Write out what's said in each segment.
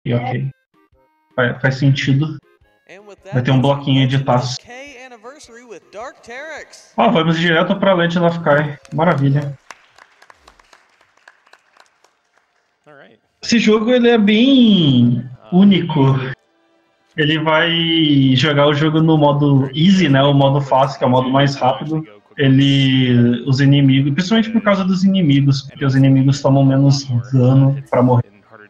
E ok. Faz sentido. Vai ter um bloquinho de taça. Vamos direto pra Legend of Kai. Maravilha. Esse jogo ele é bem único. Ele vai jogar o jogo no modo easy, né? O modo fácil, que é o modo mais rápido. Os inimigos, principalmente por causa dos inimigos, porque os inimigos tomam menos dano pra morrer.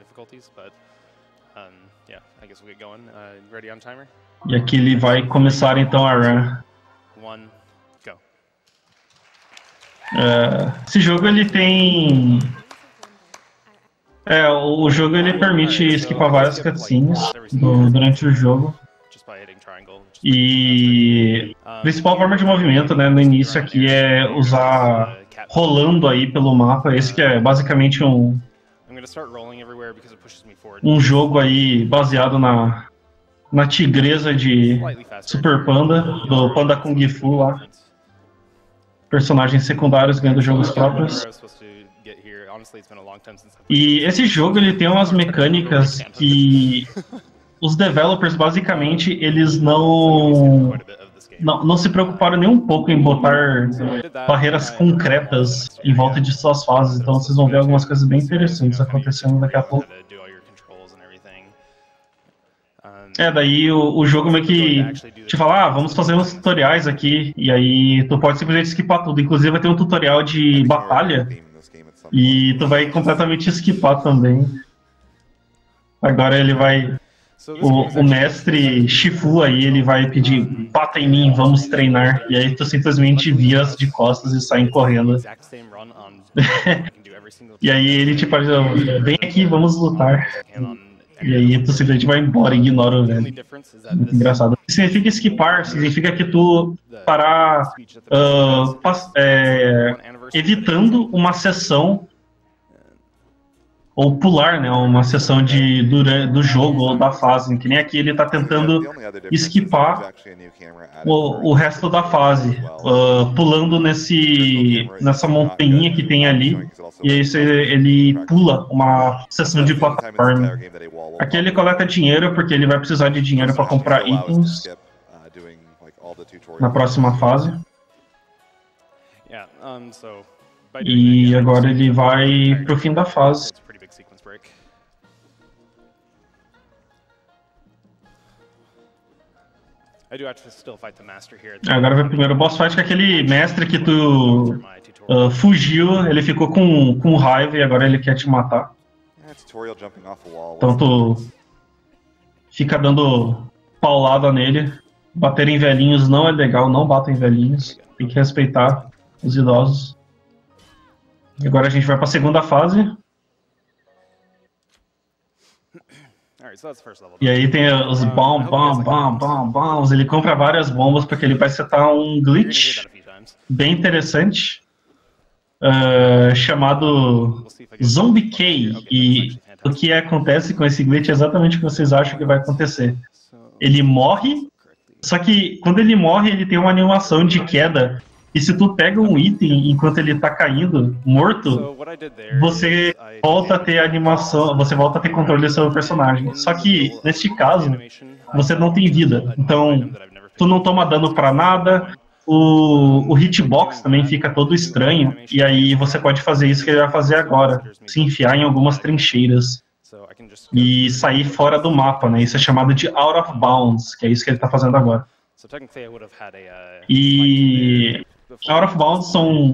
E aqui ele vai começar então a run. Esse jogo ele tem... o jogo ele permite esquipar várias cutscenes durante o jogo. E a principal forma de movimento, né, no início aqui é usar rolando aí pelo mapa. Esse que é basicamente um jogo aí baseado na tigresa de Super Panda, do Panda Kung Fu lá. Personagens secundários ganhando jogos próprios. E esse jogo ele tem umas mecânicas que os developers basicamente eles não se preocuparam nem um pouco em botar barreiras concretas em volta de suas fases. Então vocês vão ver algumas coisas bem interessantes acontecendo daqui a pouco. Daí o jogo meio que te fala, vamos fazer uns tutoriais aqui, e aí tu pode simplesmente skipar tudo. Inclusive vai ter um tutorial de batalha, e tu vai completamente skipar também. Agora ele vai... O mestre Shifu aí, ele vai pedir, bata em mim, vamos treinar. E aí tu simplesmente vira de costas e sai correndo. E aí ele tipo, vem aqui, vamos lutar. E aí tu simplesmente vai embora e ignora o velho. Muito engraçado. Significa skipar, significa que tu parar evitando uma sessão ou pular, né, uma sessão do jogo ou da fase, que nem aqui ele tá tentando esquipar o resto da fase, pulando nessa montanha que tem ali, e aí ele pula uma sessão de plataforma. Aqui ele coleta dinheiro, porque ele vai precisar de dinheiro para comprar itens na próxima fase. E agora ele vai pro fim da fase. Agora vai primeiro o boss fight com aquele mestre que tu fugiu, ele ficou com raiva e agora ele quer te matar. Então tu fica dando paulada nele. Bater em velhinhos não é legal, não batem em velhinhos. Tem que respeitar os idosos. Agora a gente vai para a segunda fase. E aí tem os bombs. Ele compra várias bombas porque ele vai setar um glitch bem interessante chamado Zombie K. E o que acontece com esse glitch é exatamente o que vocês acham que vai acontecer. Ele morre, só que quando ele morre ele tem uma animação de queda. E se tu pega um item enquanto ele tá caindo, morto, você volta a ter animação, você volta a ter controle sobre o personagem. Só que, neste caso, você não tem vida. Então, tu não toma dano pra nada, o hitbox também fica todo estranho, e aí você pode fazer isso que ele vai fazer agora, se enfiar em algumas trincheiras e sair fora do mapa, né? Isso é chamado de out of bounds, que é isso que ele tá fazendo agora. E out of bounds são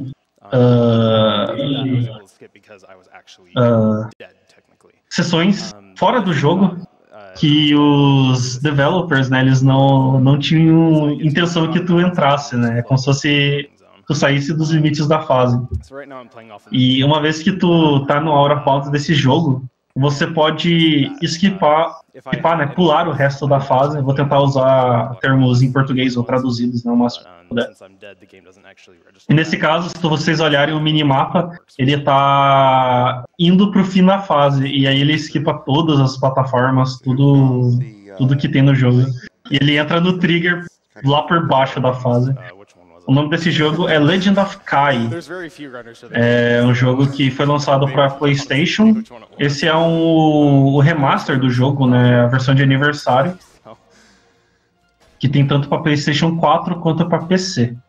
sessões fora do jogo que os developers, né, eles não tinham intenção que tu entrasse, né? É como se fosse tu saísse dos limites da fase. E uma vez que tu tá no out of bounds desse jogo, você pode esquipar, né, pular o resto da fase. Eu vou tentar usar termos em português ou traduzidos, né, o máximo que puder. E nesse caso, se vocês olharem o minimapa, ele tá indo pro fim da fase, e aí ele esquipa todas as plataformas, tudo que tem no jogo. E ele entra no trigger lá por baixo da fase. O nome desse jogo é Legend of Kai. É um jogo que foi lançado para PlayStation. Esse é o remaster do jogo, né? A versão de aniversário. Que tem tanto para PlayStation 4 quanto para PC.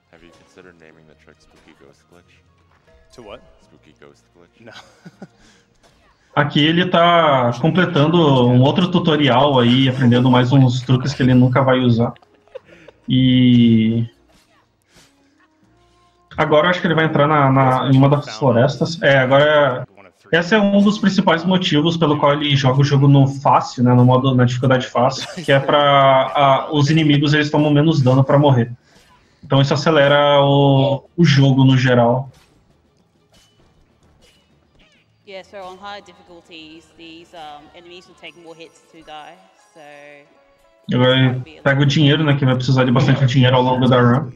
Aqui ele tá completando um outro tutorial aí, aprendendo mais uns truques que ele nunca vai usar. E agora eu acho que ele vai entrar em uma das florestas. Agora esse é um dos principais motivos pelo qual ele joga o jogo no fácil, né, na dificuldade fácil, que é para os inimigos eles tomam menos dano para morrer. Então isso acelera o jogo no geral. Yeah, so on higher difficulties, these enemies will take more hits to die. So agora pega o dinheiro, né, que vai precisar de bastante dinheiro ao longo da run.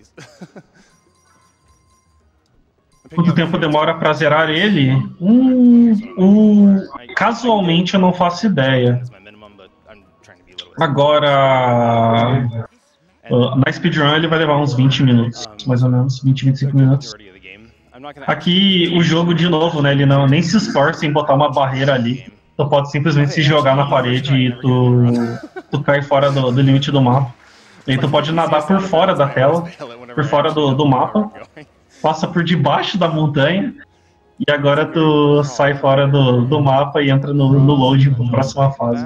Quanto tempo demora para zerar ele? Casualmente eu não faço ideia. Agora, na speedrun ele vai levar uns 20 minutos, mais ou menos, 20, 25 minutos. Aqui o jogo, de novo, né, ele nem se esforça em botar uma barreira ali. Tu pode simplesmente se jogar na parede e tu cai fora do limite do mapa. E tu pode nadar por fora da tela, por fora do mapa. Passa por debaixo da montanha e agora tu sai fora do mapa e entra no load para a próxima fase.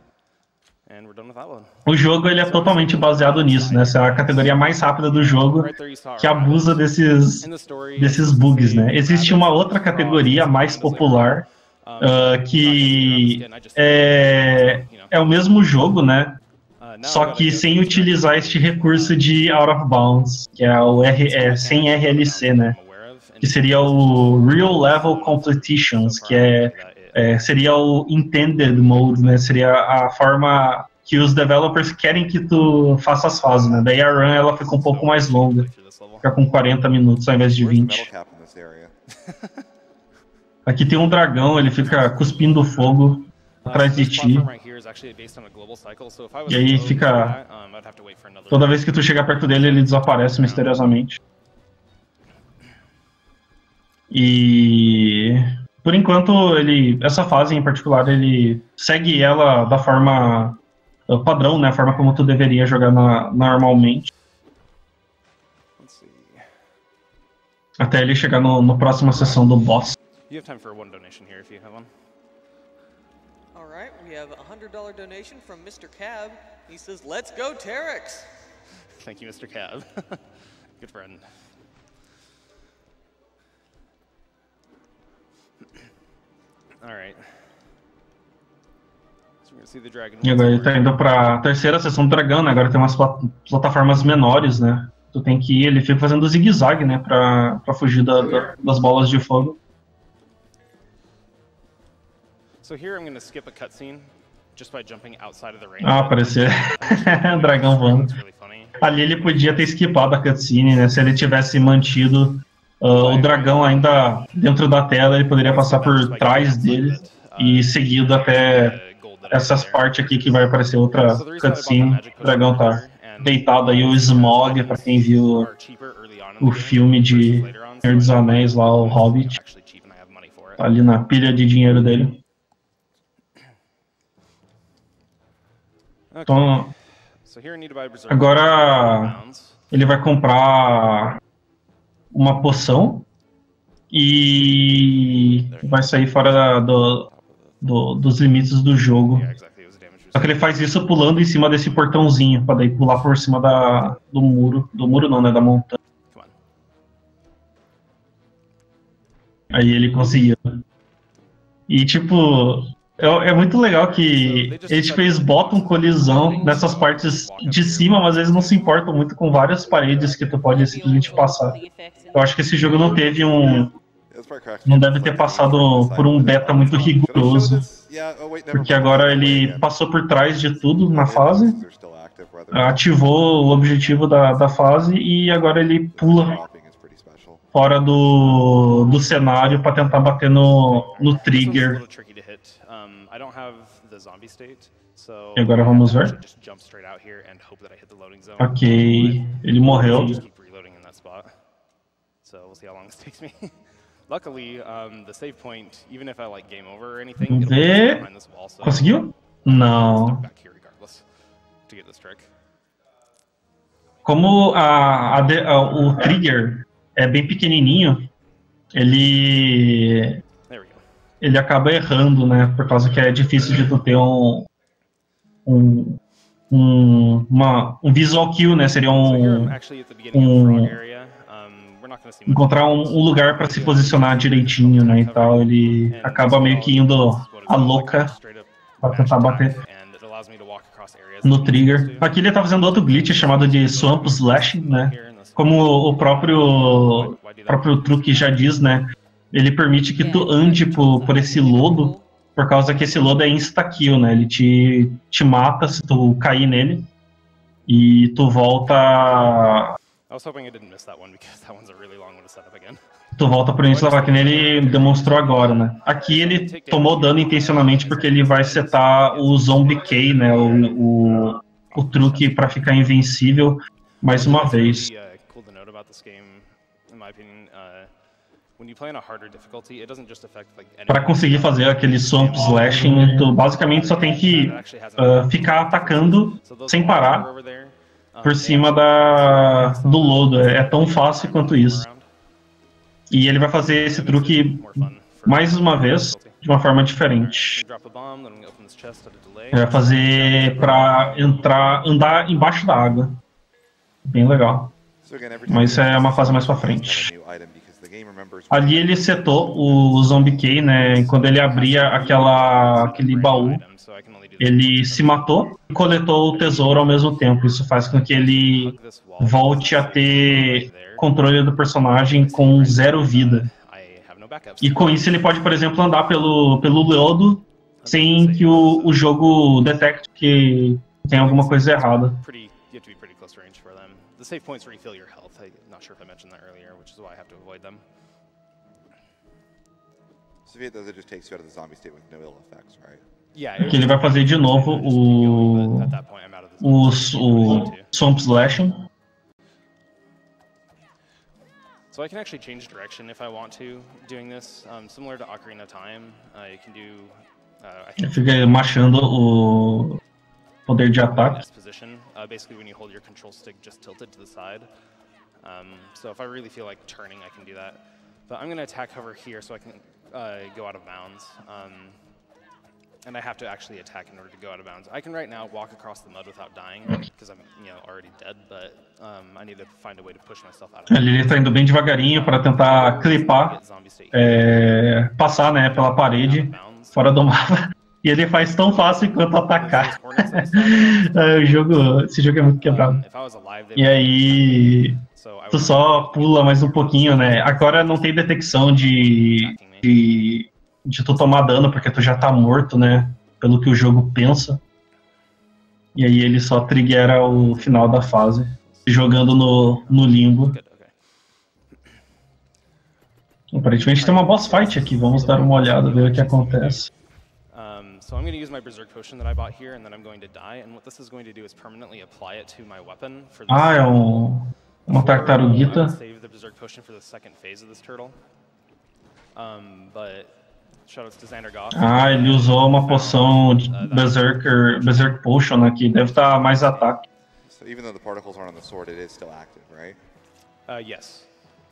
O jogo ele é totalmente baseado nisso, né? Essa é a categoria mais rápida do jogo que abusa desses bugs, né? Existe uma outra categoria mais popular que é o mesmo jogo, né? Só que sem utilizar este recurso de out of bounds, que é o sem RLC, né? Que seria o Real Level Competitions, que seria o Intended Mode, né? Seria a forma que os developers querem que tu faça as fases, né? Daí a run ela fica um pouco mais longa, fica com 40 minutos ao invés de 20. Aqui tem um dragão, ele fica cuspindo fogo atrás de ti. E aí fica... Toda vez que tu chega perto dele, ele desaparece misteriosamente. E... Por enquanto, essa fase em particular, ele segue ela da forma padrão, né? A forma como tu deveria jogar normalmente. Até ele chegar na próxima sessão do boss. You have time for one donation here if you have one. All right, we have a $100 donation from Mr. Cab. He says, "Let's go, Terex." Thank you, Mr. Cab. Good friend. All right. So we're gonna see the dragon. E agora ele tá indo pra terceira sessão do dragão, né? Agora tem umas plataformas menores, né? Tu tem que ir, ele fica fazendo zigue-zague, né? Pra fugir das bolas de fogo. So here I'm going to skip a cutscene just by jumping outside of the range. Apareceu. Dragão voando. Ali ele podia ter esquipado a cutscene, né? Se ele tivesse mantido o dragão ainda dentro da tela, ele poderia passar por trás dele e seguido até essas partes aqui que vai aparecer outra cutscene. O dragão tá deitado aí, o Smaug, pra quem viu o filme de Senhor dos Anéis lá, o Hobbit. Tá ali na pilha de dinheiro dele. Então, agora ele vai comprar uma poção e vai sair fora dos limites do jogo. Só que ele faz isso pulando em cima desse portãozinho, para daí pular por cima do muro. Do muro não, né? Da montanha. Aí ele conseguiu. E tipo... É muito legal que eles botam colisão nessas partes de cima, mas eles não se importam muito com várias paredes que tu pode simplesmente passar. Eu acho que esse jogo não teve não deve ter passado por um beta muito rigoroso, porque agora ele passou por trás de tudo na fase, ativou o objetivo da fase e agora ele pula fora do cenário para tentar bater no trigger. the zombie state. So E agora vamos ver. just jump straight out here and hope that I hit the loading zone. Ok, ele morreu. Just keep reloading in that spot. So we'll see how long this takes me. Luckily, the save point, even if I like game over or anything, Vamos it'll be ver. behind this wall. So Conseguiu? I'm Não. back here regardless to get this trick. Como o trigger é bem pequenininho, ele There we go. ele acaba errando, né? Por causa que é difícil de tu ter um visual kill, né? Seria So here I'm actually at the beginning of the frog area. We're not going to see much encontrar um lugar para se posicionar direitinho, né? E tal, ele acaba meio que indo a louca para tentar bater no trigger. Aqui ele tá fazendo outro glitch chamado de Swamp Slashing, né? Como o próprio truque já diz, né? Ele permite que tu ande por esse lodo, por causa que esse lodo é insta-kill, né? Ele te mata se tu cair nele e tu volta... Tu volta pro início da vaca, que ele demonstrou agora, né? Aqui ele tomou dano intencionalmente porque ele vai setar o Zombie K, né? O truque para ficar invencível mais uma vez. Para conseguir fazer aquele Swamp Slashing, tu basicamente só tem que ficar atacando sem parar por cima do lodo. É tão fácil quanto isso. E ele vai fazer esse truque mais uma vez, de uma forma diferente. Ele vai fazer pra andar embaixo da água. Bem legal. Mas é uma fase mais pra frente. Ali ele setou o Zombie K, né? E quando ele abria aquele baú, ele se matou e coletou o tesouro ao mesmo tempo. Isso faz com que ele volte a ter controle do personagem com 0 vida. E com isso ele pode, por exemplo, andar pelo lodo sem que o jogo detecte que tem alguma coisa errada. Que ele vai fazer de novo o Swamp Slashing. So I can actually change direction if I want to doing this. Similar to Ocarina of Time, you can do. Ele fica machando o poder de ataque. Position, basically when you hold your control stick just tilted to the side. So if I really feel like turning, I can do that. But I'm going to attack hover here so I can go out of bounds. And I have to actually attack in order to go out of bounds. I can right now walk across the mud without dying because I'm, already dead, but I need to find a way to push myself out of Ele está indo bem devagarinho para tentar clipar, passar, né, pela parede fora do mapa. E ele faz tão fácil quanto atacar. Esse jogo é muito quebrado. E aí tu só pula mais um pouquinho, né? Agora não tem detecção de tu tomar dano, porque tu já tá morto, né? Pelo que o jogo pensa. E aí ele só triggera o final da fase, jogando no limbo. Aparentemente tem uma boss fight aqui, vamos dar uma olhada, ver o que acontece. So I'm going to use my Berserk Potion that I bought here, and then I'm going to die, and what this is going to do is permanently apply it to my weapon for this. É uma tartaruguita. Save the Berserk Potion for the second phase of this turtle. But shoutouts to Xander Goff. Ele usou uma poção de Berserk Potion aqui, deve estar mais ataque. So even though the particles aren't on the sword, it is still active, right? Yes.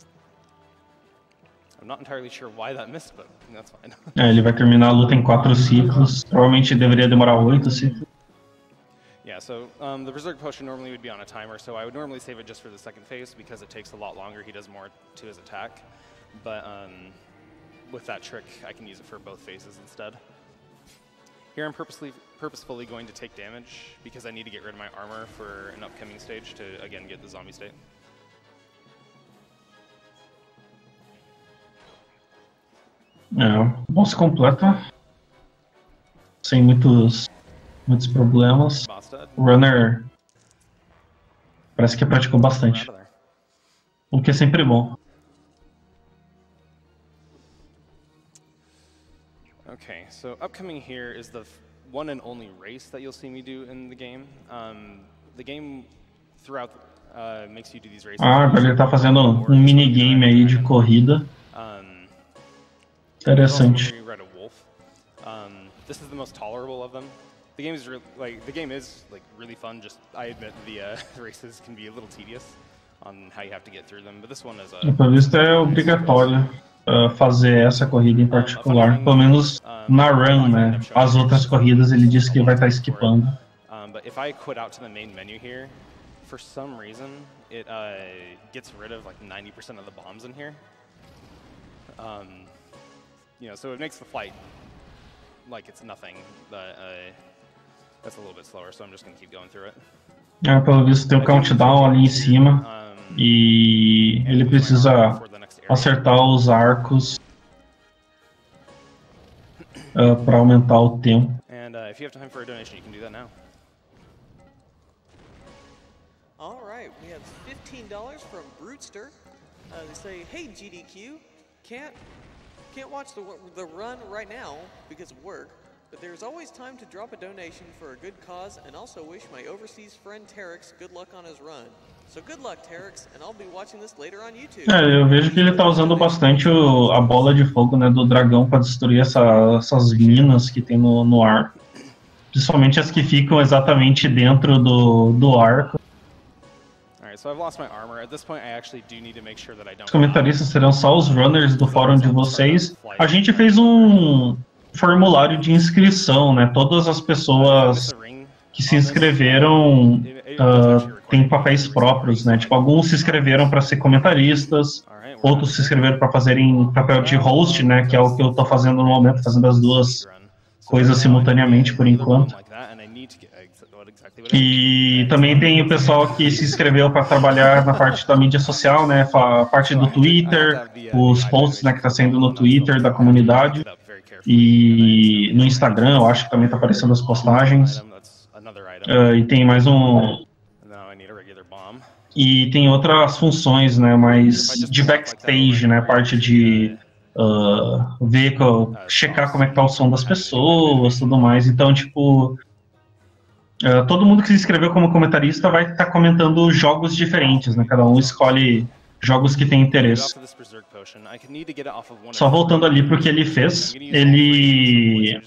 I'm not entirely sure why that missed, but that's fine. Ele vai terminar a luta em 4 ciclos. Provavelmente deveria demorar 8 ciclos. Yeah, so the Berserk Potion normally would be on a timer, so I would normally save it just for the second phase because it takes a lot longer. He does more to his attack. But with that trick, I can use it for both phases instead. Here I'm purposefully going to take damage because I need to get rid of my armor for an upcoming stage to, again, get the zombie state. Boss completa. Sem muitos problemas. O Runner parece que praticou bastante. O que é sempre bom. Okay, so upcoming here is the one and only race that you'll see me do in the game. The game throughout makes you do these races. Ah, agora ele tá fazendo um minigame aí de corrida. Interessante. This is the most tolerable of them. The game is really fun. Just I admit the races can be a little tedious on how you have to get through them, but this one is pelo visto é obrigatório fazer essa corrida em particular, pelo menos na run, né? As outras corridas ele disse que vai estar skipando. But if I quit out to the main menu here, for some reason it gets rid of like 90% of the bombs in here. You know, so it makes the flight like it's nothing. That's a little bit slower, so I'm just going to keep going through it. Pelo visto tem um countdown ali em cima e ele precisa acertar os arcos para aumentar o tempo. And if you have time for a donation, you can do that now. All right, we have $15 from Broodster. They say, "Hey GDQ, can't watch the run right now because of work. But there's always time to drop a donation for a good cause and also wish my overseas friend Terex good luck on his run. So good luck, Terex, and I'll be watching this later on YouTube." Eu vejo que ele tá usando bastante a bola de fogo, né, do dragão para destruir essas minas que tem no arco. Principalmente as que ficam exatamente dentro do arco. Os comentaristas serão só os runners do fórum de vocês. A gente fez um formulário de inscrição, né? Todas as pessoas que se inscreveram têm papéis próprios, né? Tipo, alguns se inscreveram para ser comentaristas, outros se inscreveram para fazerem papel de host, né? Que é o que eu tô fazendo no momento, fazendo as duas coisas simultaneamente por enquanto. E também tem o pessoal que se inscreveu para trabalhar na parte da mídia social, né? A parte do Twitter, os posts, né, que tá saindo no Twitter da comunidade. E no Instagram, eu acho que também tá aparecendo as postagens. E tem mais um... E tem outras funções, né, mais de backstage, né, parte de ver, checar como é que tá o som das pessoas, tudo mais. Então, tipo, todo mundo que se inscreveu como comentarista vai estar comentando jogos diferentes, né, cada um escolhe jogos que tem interesse. Só voltando ali pro que ele fez, ele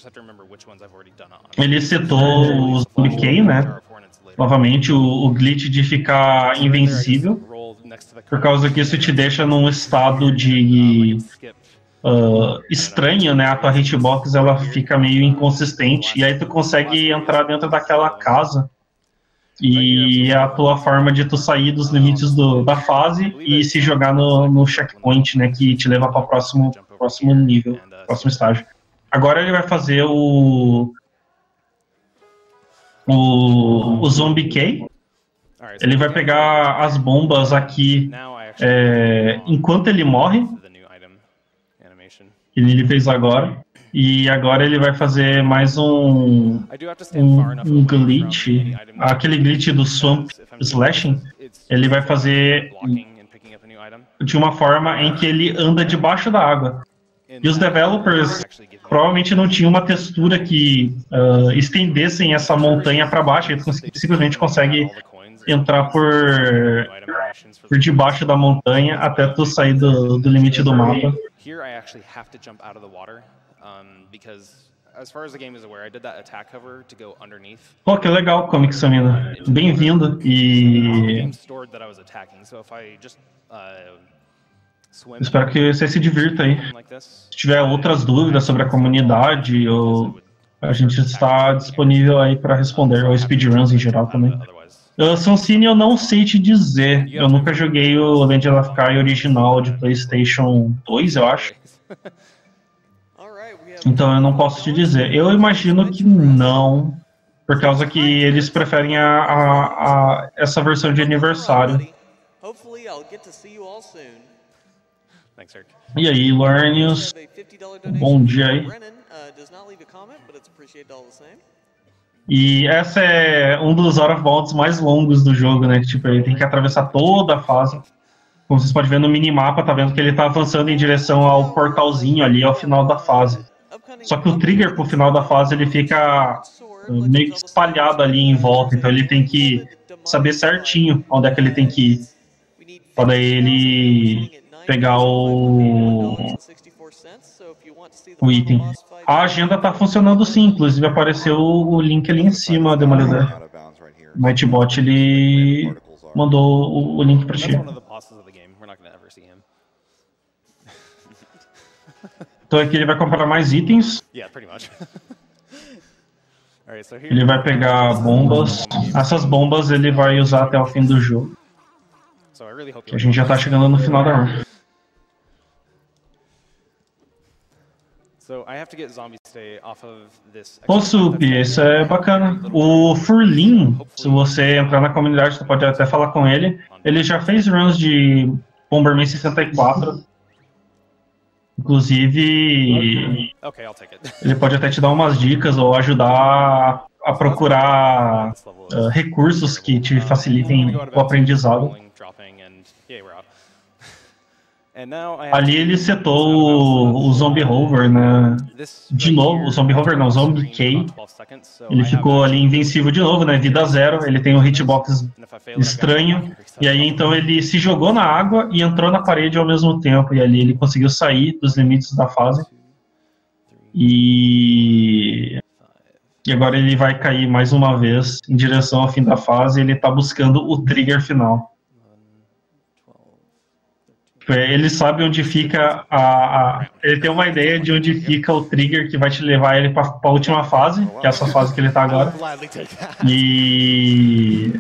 setou o Zombie Key, né? Novamente o glitch de ficar invencível, por causa que isso te deixa num estado de estranho, né? A tua hitbox ela fica meio inconsistente e aí tu consegue entrar dentro daquela casa. E é a tua forma de tu sair dos limites da fase e se jogar no checkpoint, né, que te leva para o próximo nível, próximo estágio. Agora ele vai fazer o Zombie Key. Ele vai pegar as bombas aqui enquanto ele morre. Ele fez agora. E agora ele vai fazer mais um glitch, aquele glitch do Swamp Slashing, ele vai fazer de uma forma em que ele anda debaixo da água. E os developers provavelmente não tinham uma textura que estendessem essa montanha para baixo, ele simplesmente consegue entrar por debaixo da montanha até tu sair do limite do mapa. Pô, que legal, Comic Samina. Bem-vindo. E espero que você se divirta aí. Se tiver outras dúvidas sobre a comunidade, a gente está disponível aí para responder, ou speedruns em geral também. Suncine eu não sei te dizer. Eu nunca joguei o Land of Sky original de PlayStation 2, eu acho. Então eu não posso te dizer. Eu imagino que não, por causa que eles preferem essa versão de aniversário. E aí, Lornius, bom dia aí. E essa é um dos out of bounds mais longos do jogo, né? Tipo, ele tem que atravessar toda a fase. Como vocês podem ver no minimapa, tá vendo que ele tá avançando em direção ao portalzinho ali, ao final da fase. Só que o trigger pro final da fase ele fica meio que espalhado ali em volta, então ele tem que saber certinho onde é que ele tem que ir, para daí ele pegar o item. A agenda tá funcionando sim, inclusive apareceu o link ali em cima, Demolidor. O Nightbot, ele mandou o link pra ti. Então aqui ele vai comprar mais itens. Ele vai pegar bombas. Essas bombas ele vai usar até o fim do jogo. Que a gente já tá chegando no final da run. Ô Sup, isso é bacana. O Furlin, se você entrar na comunidade, você pode até falar com ele. Ele já fez runs de Bomberman 64. Inclusive, ele pode até te dar umas dicas ou ajudar a procurar recursos que te facilitem o aprendizado. Ali ele setou o Zombie Hover, né? De novo, o Zombie Hover não, o Zombie K. Ele ficou ali invencível de novo, né? Vida zero, ele tem um hitbox estranho. E aí então ele se jogou na água e entrou na parede ao mesmo tempo. E ali ele conseguiu sair dos limites da fase. E agora ele vai cair mais uma vez em direção ao fim da fase. Ele tá buscando o trigger final. Ele sabe onde fica ele tem uma ideia de onde fica o trigger que vai te levar ele para a última fase, que é essa fase que ele tá agora. E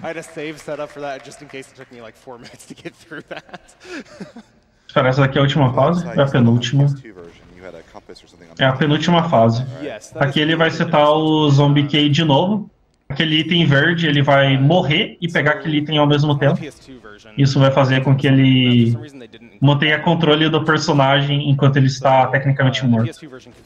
espera, essa daqui é a última fase? É a penúltima. É a penúltima fase. Aqui ele vai setar o Zombie K de novo. Aquele item verde, ele vai morrer e pegar aquele item ao mesmo tempo. Isso vai fazer com que ele mantenha controle do personagem enquanto ele está tecnicamente morto.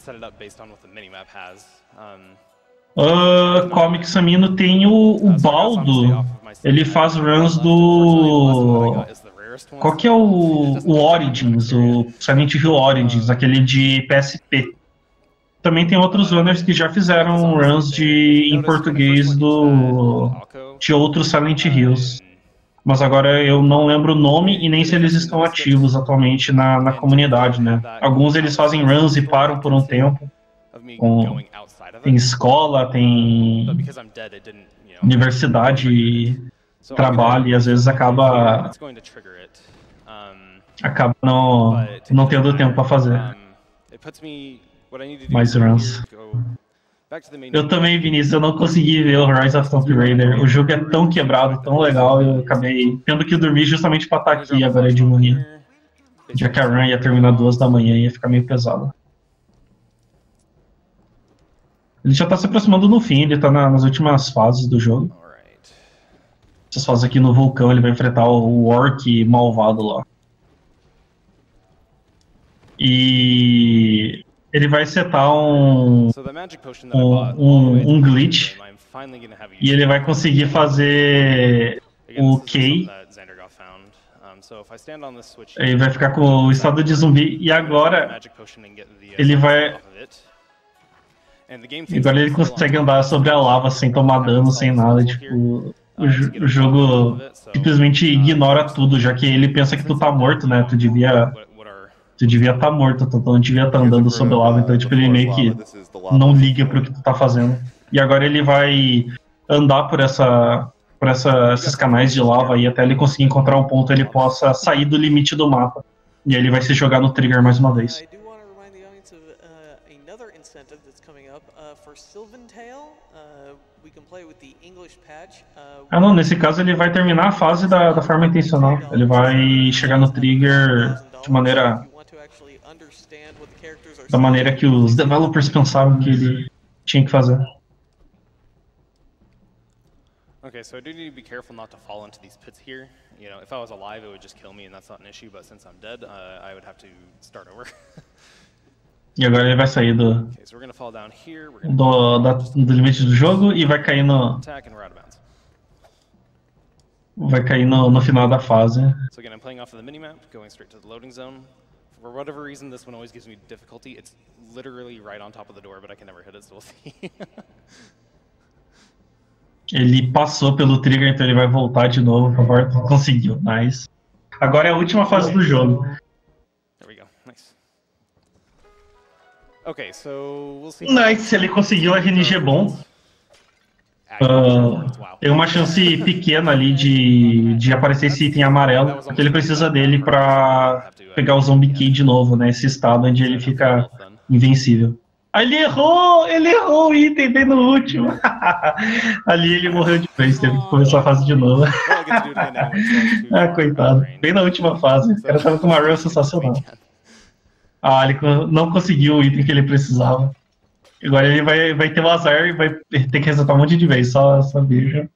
Comic Samino tem o Baldo. Ele faz runs do... Qual que é o Origins? O Silent Hill Origins, aquele de PSP. Também tem outros runners que já fizeram runs em português de outros Silent Hills. Mas agora eu não lembro o nome e nem se eles estão ativos atualmente na comunidade, né? Alguns eles fazem runs e param por um tempo. Tem escola, tem universidade, trabalho, e às vezes acaba não tendo tempo para fazer mais runs. Eu também, Vinícius, eu não consegui ver o Rise of Tomb Raider. O jogo é tão quebrado, tão legal, eu acabei tendo que dormir justamente pra estar aqui agora de manhã. Já que a run ia terminar 2 da manhã e ia ficar meio pesado. Ele já tá se aproximando no fim, ele tá nas últimas fases do jogo. Essas fases aqui no vulcão, ele vai enfrentar o orc malvado lá. E ele vai setar um glitch e ele vai conseguir fazer o K. Ele vai ficar com o estado de zumbi e agora ele vai... Agora ele consegue andar sobre a lava sem tomar dano, sem nada, tipo... O jogo simplesmente ignora tudo, já que ele pensa que tu tá morto, né? Tu devia estar morto, tu não devia estar andando sobre a lava, então tipo, ele meio que não liga pro que tu tá fazendo. E agora ele vai andar por esses canais de lava aí até ele conseguir encontrar um ponto ele possa sair do limite do mapa. E aí ele vai se jogar no trigger mais uma vez. Ah não, nesse caso ele vai terminar a fase da forma intencional. Ele vai chegar no trigger da maneira que os developers pensavam que ele tinha que fazer. Okay, so I do need to be careful not to fall into these pits here. You know, if I was alive, it would just kill me, and that's not an issue. But since I'm dead, I would have to start over. E agora ele vai sair do limite do jogo e vai cair no final da fase. For whatever reason, this one always gives me difficulty. It's literally right on top of the door, but I can never hit it, so we'll see. Ele passou pelo trigger, então ele vai voltar de novo. Agora conseguiu, nice. Agora é a última fase do jogo. There we go, nice. Okay, so we'll see. Nice, ele conseguiu RNG bom. Tem uma chance pequena ali de aparecer esse item amarelo, porque ele precisa dele pra pegar o Zombie Key de novo, né? Esse estado onde ele fica invencível. Ele errou o item bem no último. Ali ele morreu de vez, teve que começar a fase de novo. Ah, coitado. Bem na última fase. O cara tava com uma run sensacional. Ah, ele não conseguiu o item que ele precisava. Agora ele vai ter o azar e vai ter que resetar um monte de vez, só veja.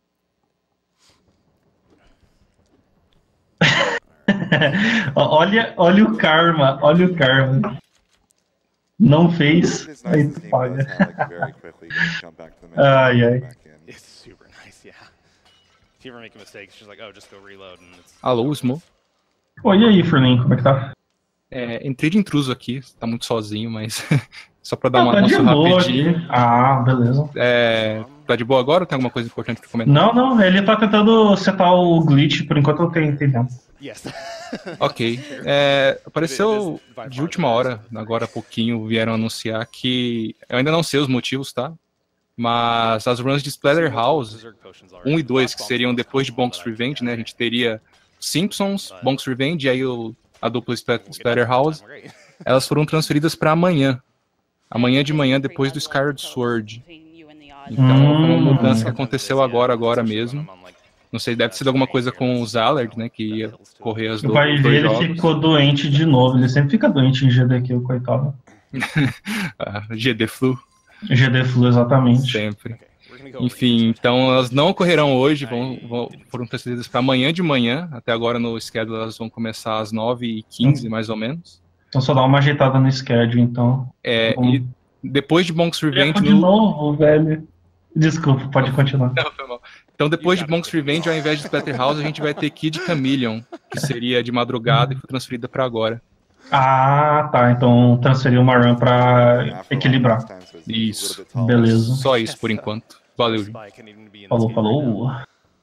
olha o karma, Não fez, aí tu paga. Ai, ai. It's super nice, yeah. If you ever make a mistake, it's just like, oh, just go reload. And it's... Alô, Smo? Oi, e aí, Furninho, como é que tá? Entrei de intruso aqui, tá muito sozinho, mas só pra dar um tá anúncio de boa rapidinho. Aqui. Ah, beleza. Tá de boa agora ou tem alguma coisa importante pra comentar? Não, ele tá tentando setar o glitch, por enquanto eu tenho tempo. Yes. Ok. Apareceu de última hora, agora há pouquinho, vieram anunciar que... Eu ainda não sei os motivos, tá? Mas as runs de Splatterhouse 1 e 2, que seriam depois de Bonk's Revenge, né? A gente teria Simpsons, Bonk's Revenge e aí a dupla Splatterhouse. Elas foram transferidas para amanhã. Amanhã de manhã, depois do Skyward Sword. Então, é uma mudança que aconteceu agora mesmo. Não sei, deve ser alguma coisa com o Zallard, né, que ia correr as duas. Vai ver, ele ficou doente de novo. Ele sempre fica doente em GD, o coitado. GD Flu. GD Flu, exatamente. Sempre. Enfim, então elas não ocorrerão hoje, foram transferidas para amanhã de manhã. Até agora no schedule elas vão começar às 9h15, mais ou menos. Então só dá uma ajeitada no schedule, então. E depois de Bonk's Revenge... De novo, velho. Desculpa, pode continuar. Não, foi mal. Então depois de Bonk's Revenge, ao invés de Splatterhouse, a gente vai ter Kid Chameleon, que seria de madrugada e foi transferida para agora. Ah, tá. Então transferiu uma run pra equilibrar. Isso. Beleza. Só isso por enquanto. Valeu. Falou.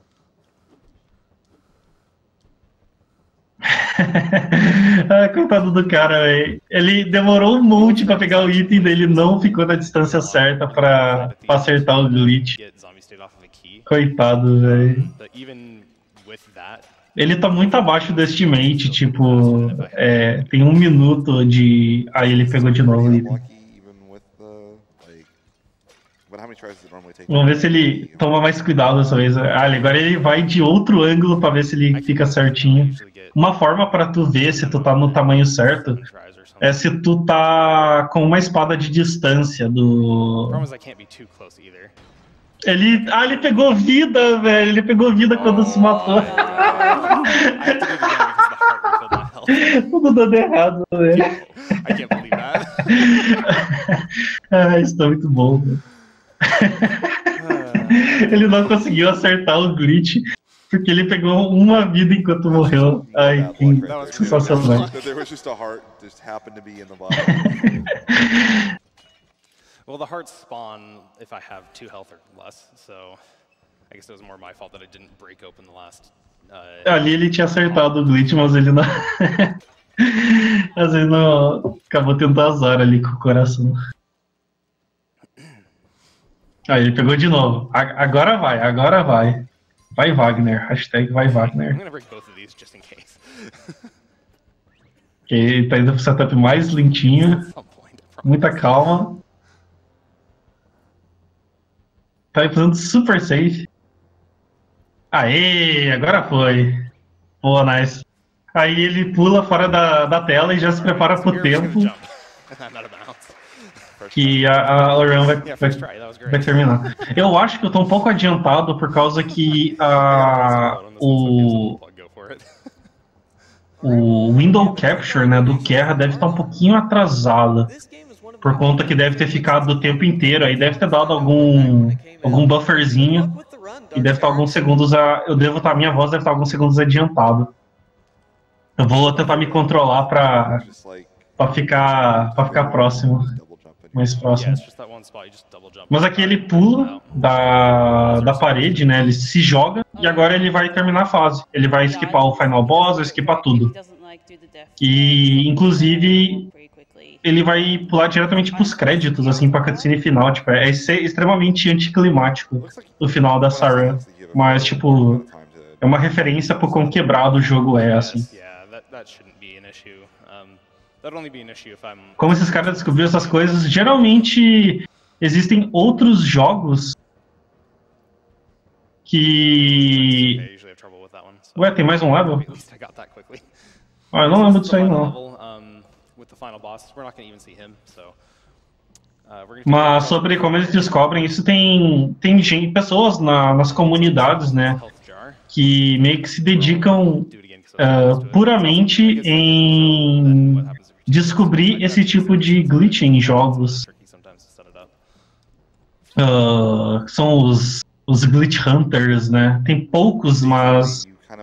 Coitado do cara, velho. Ele demorou um monte pra pegar o item dele, não ficou na distância certa pra acertar o glitch. Coitado, velho. Ele tá muito abaixo do estimate, tipo, tem 1 minuto de... Aí ele pegou de novo o item. Vamos ver se ele toma mais cuidado dessa vez. Agora ele vai de outro ângulo pra ver se ele fica certinho. Uma forma pra tu ver se tu tá no tamanho certo é se tu tá com uma espada de distância do... Ele pegou vida, velho. Ele pegou vida quando se matou. Tudo dando errado, velho. Isso tá muito bom, velho. Ele não conseguiu acertar o glitch porque ele pegou uma vida enquanto morreu. Ai, que sensacional. Well, the hearts spawn if I have 2 health or less, so I guess it was more my fault that I didn't break open the last. Ali ele tinha acertado o glitch, mas ele não. Mas ele não. Acabou tendo azar ali com o coração. Aí ele pegou de novo. Agora vai. Vai Wagner. Hashtag vai Wagner. I'm gonna break both of these just in case. Ele tá indo pro setup mais lentinho. Muita calma. Tá fazendo super safe. Aê, agora foi. Pô, nice. Aí ele pula fora da tela e já se prepara pro tempo. Que a run vai terminar. Eu acho que eu tô um pouco adiantado por causa que o window capture, né, do Kerra deve estar um pouquinho atrasado. Por conta que deve ter ficado o tempo inteiro. Aí deve ter dado algum bufferzinho. E deve estar alguns segundos. Minha voz deve estar alguns segundos adiantado. Eu vou tentar me controlar pra ficar próximo. Mais próximo. Mas aqui ele pula da parede, né? Ele se joga e agora ele vai terminar a fase. Ele vai esquipar o final boss, vai esquipar tudo. E, inclusive, ele vai pular diretamente pros créditos, assim, pra cutscene final. Tipo, é extremamente anticlimático no final dessa run. Mas, tipo, é uma referência pro quão quebrado o jogo é, assim. Como esses caras descobriram essas coisas, geralmente existem outros jogos que... Ué, tem mais um level? Ah, eu não lembro disso aí, não. Mas sobre como eles descobrem isso, tem gente, pessoas nas comunidades, né, que meio que se dedicam puramente em descobrir esse tipo de glitch em jogos. São os glitch hunters, né? Tem poucos, mas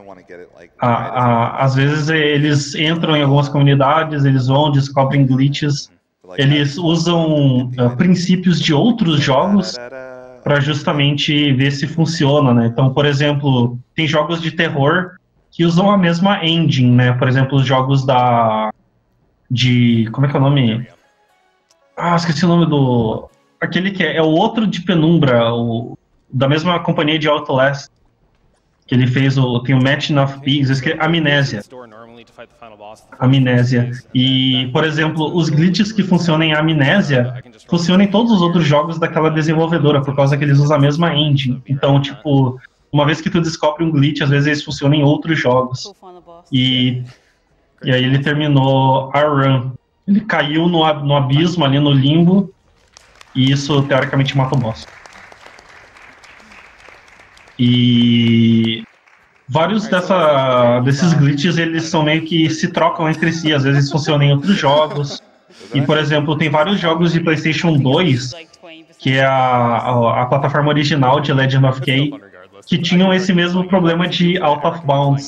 às vezes eles entram em algumas comunidades, eles vão, descobrem glitches, eles usam princípios de outros jogos para justamente ver se funciona, né? Então, por exemplo, tem jogos de terror que usam a mesma engine, né? Por exemplo, os jogos como é que é o nome? Ah, esqueci o nome do... Aquele que é o outro de Penumbra, da mesma companhia de Outlast, que ele fez tem o Matching of Pigs, Amnésia. Amnésia. E, por exemplo, os glitches que funcionam em Amnésia funcionam em todos os outros jogos daquela desenvolvedora, por causa que eles usam a mesma engine. Então, tipo, uma vez que tu descobre um glitch, às vezes eles funcionam em outros jogos. E aí ele terminou a run. Ele caiu no abismo ali, no limbo, e isso, teoricamente, mata o boss. E vários desses glitches, eles são meio que se trocam entre si, às vezes funcionam em outros jogos. E, por exemplo, tem vários jogos de PlayStation 2, que é a plataforma original de Legend of Kay, que tinham esse mesmo problema de out of bounds.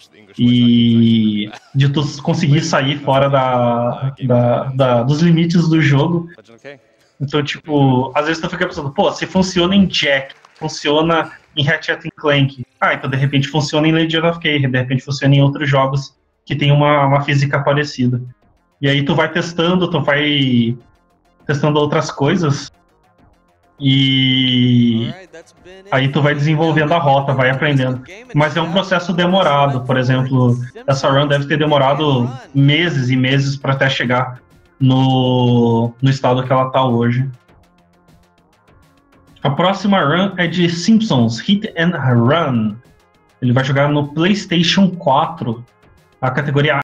E de tu conseguir sair fora dos limites do jogo. Então, tipo, às vezes tu fica pensando, pô, se funciona em Jack, funciona em Ratchet & Clank, então de repente funciona em Legend of Kay, de repente funciona em outros jogos que tem uma física parecida. E aí tu vai testando outras coisas, e aí tu vai desenvolvendo a rota, vai aprendendo. Mas é um processo demorado. Por exemplo, essa run deve ter demorado meses e meses para até chegar no estado que ela tá hoje. A próxima run é de Simpsons Hit and Run. Ele vai jogar no PlayStation 4, a categoria